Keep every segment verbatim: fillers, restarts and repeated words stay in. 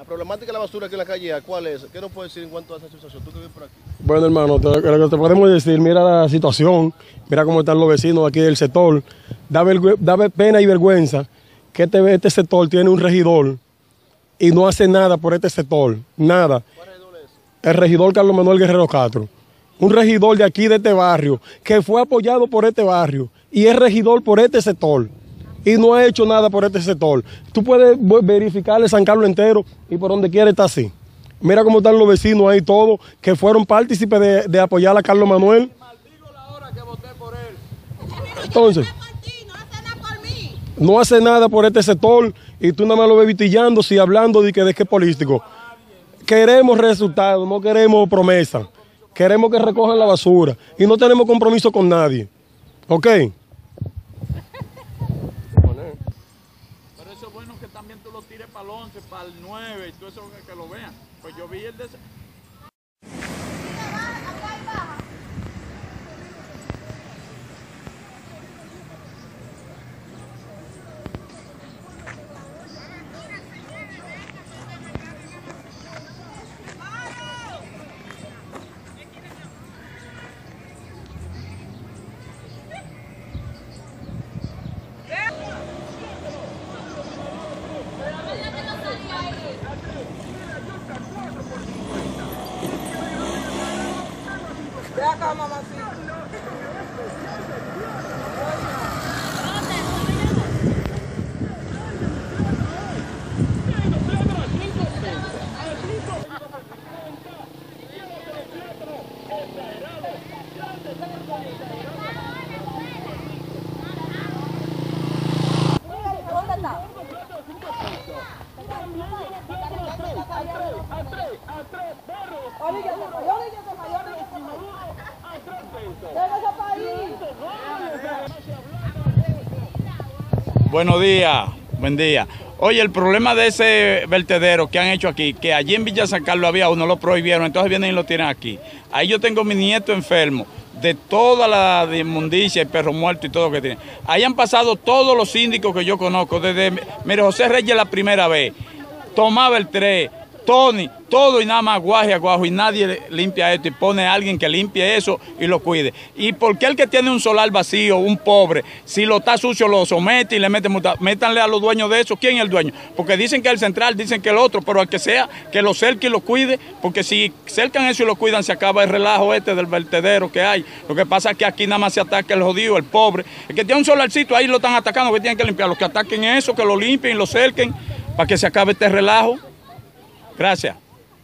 La problemática de la basura aquí en la calle, ¿cuál es? ¿Qué nos puedes decir en cuanto a esa situación? ¿Tú que vives por aquí? Bueno, hermano, te, lo que te podemos decir, mira la situación, mira cómo están los vecinos aquí del sector. Da, da pena y vergüenza que este, este sector tiene un regidor y no hace nada por este sector, nada. ¿Cuál regidor es? El regidor Carlos Manuel Guerrero Castro. Un regidor de aquí, de este barrio, que fue apoyado por este barrio y es regidor por este sector. Y no ha hecho nada por este sector. Tú puedes verificarle San Carlos entero y por donde quiera está así. Mira cómo están los vecinos ahí todos, que fueron partícipes de, de apoyar a Carlos Manuel. Maldigo la hora que voté por él. Entonces, no hace nada por este sector y tú nada más lo ves vitillando, si hablando de que, de que es político. Queremos resultados, no queremos promesas. Queremos que recojan la basura y no tenemos compromiso con nadie. ¿Ok? Pero eso es bueno que también tú lo tires para el once, para el nueve y todo eso que, que lo vean. Pues yo vi el de... Ve acá, mamacita. ¿Dónde está? Buenos días, buen día. Oye, el problema de ese vertedero que han hecho aquí, que allí en Villa San Carlos había uno, lo prohibieron, entonces vienen y lo tienen aquí. Ahí yo tengo mi nieto enfermo, de toda la inmundicia y perro muerto y todo lo que tiene. Ahí han pasado todos los síndicos que yo conozco, desde, mire, José Reyes la primera vez, tomaba el tres, Tony, todo y nada más guaje a guajo y nadie limpia esto y pone a alguien que limpie eso y lo cuide. ¿Y por qué el que tiene un solar vacío, un pobre, si lo está sucio lo somete y le mete multa? Métanle a los dueños de eso. ¿Quién es el dueño? Porque dicen que el central, dicen que el otro, pero al que sea, que lo cerque y lo cuide, porque si cercan eso y lo cuidan se acaba el relajo este del vertedero que hay. Lo que pasa es que aquí nada más se ataca el jodido, el pobre. El que tiene un solarcito ahí lo están atacando, que tienen que limpiar. Los que ataquen eso, que lo limpien y lo cerquen para que se acabe este relajo. Gracias.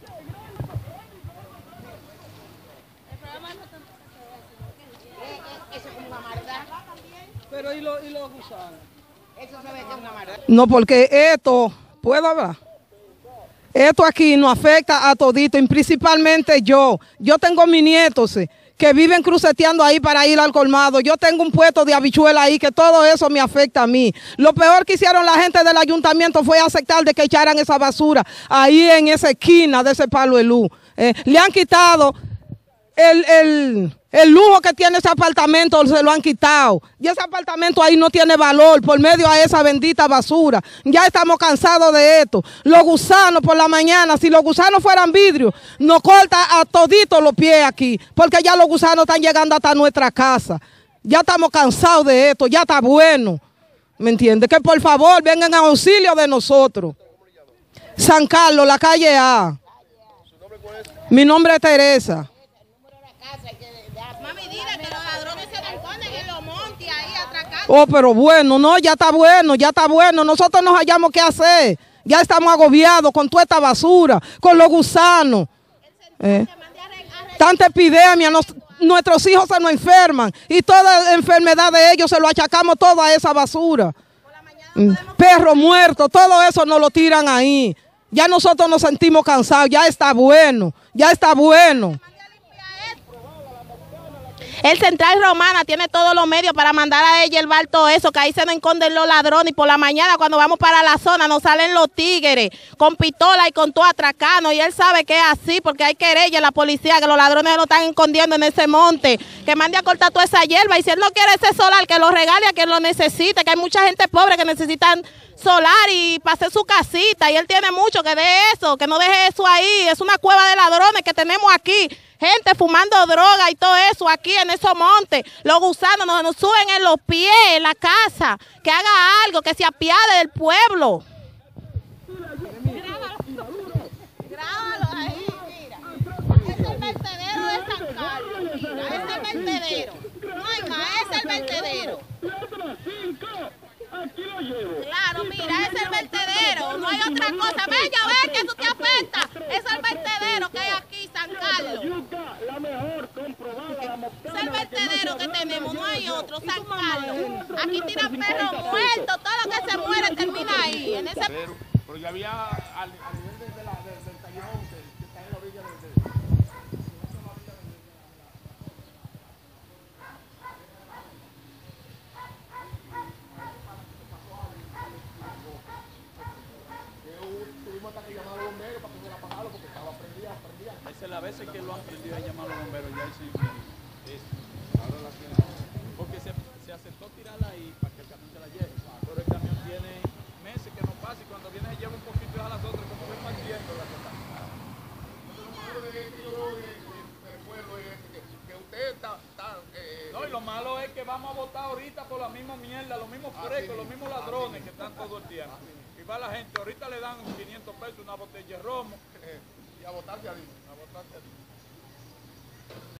Pero ¿y los y los gusanos? No, porque esto, ¿puedo hablar? Esto aquí nos afecta a todito, y principalmente yo. Yo tengo mis nietos eh, que viven cruceteando ahí para ir al colmado. Yo tengo un puesto de habichuela ahí, que todo eso me afecta a mí. Lo peor que hicieron la gente del ayuntamiento fue aceptar de que echaran esa basura ahí en esa esquina de ese palo de luz. Eh, le han quitado el, el, el lujo que tiene ese apartamento, se lo han quitado. Y ese apartamento ahí no tiene valor por medio a esa bendita basura. Ya estamos cansados de esto. Los gusanos por la mañana, si los gusanos fueran vidrio, nos corta a toditos los pies aquí, porque ya los gusanos están llegando hasta nuestra casa. Ya estamos cansados de esto, ya está bueno. ¿Me entiende? Que por favor vengan a auxilio de nosotros. San Carlos, la calle A. ¿Su nombre cuál es? Mi nombre es Teresa. Mami, dile que los ladrones se esconden en los montes ahí atracados. Oh, pero bueno, no, ya está bueno, ya está bueno. Nosotros no hallamos qué hacer. Ya estamos agobiados con toda esta basura, con los gusanos. Eh. Tanta epidemia, nos, nuestros hijos se nos enferman y toda enfermedad de ellos se lo achacamos todo a esa basura. Mm. Perro muerto, todo eso nos lo tiran ahí. Ya nosotros nos sentimos cansados, ya está bueno, ya está bueno. El Central Romana tiene todos los medios para mandar a ella el bar todo eso, que ahí se nos esconden los ladrones y por la mañana cuando vamos para la zona nos salen los tigres con pistola y con todo atracano y él sabe que es así porque hay querella en la policía que los ladrones lo están escondiendo en ese monte, que mande a cortar toda esa hierba y si él no quiere ese solar que lo regale a quien lo necesite, que hay mucha gente pobre que necesitan solar y para hacer su casita y él tiene mucho que de eso, que no deje eso ahí, es una cueva de ladrones que tenemos aquí, gente fumando droga y todo eso aquí en esos montes, los gusanos nos, nos suben en los pies en la casa, que haga algo, que se apiade del pueblo. Grábalo ahí, mira, es el vertedero de San Carlos, mira, es el vertedero, no hay más, es el vertedero. Claro, mira, es el vertedero, no hay otra cosa. Ven, ya ven que eso te afecta. Es el vertedero que hay aquí, San Carlos. Es el vertedero que tenemos, no hay otro, San Carlos. Aquí tiran perros muertos, todo lo que se muere termina ahí. En ese... Porque había al nivel de la, de, del callejón que está en la orilla de... Esa es la vez que lo han prendido a llamar a los bomberos, ya dicen eso. Ahora la tienen. Porque se, se aceptó tirarla ahí para que el camión se la lleve. Pero el camión tiene meses que no pasa y cuando viene se lleva un poquito y a las otras como ven partiendo la cosa. No, y lo malo es que vamos a votar ahorita por la misma mierda, los mismos frescos, los mismos ladrones que están todo el tiempo. Y va la gente, ahorita le dan quinientos pesos una botella de romo. Y a votarse a mí. A votarse a mí.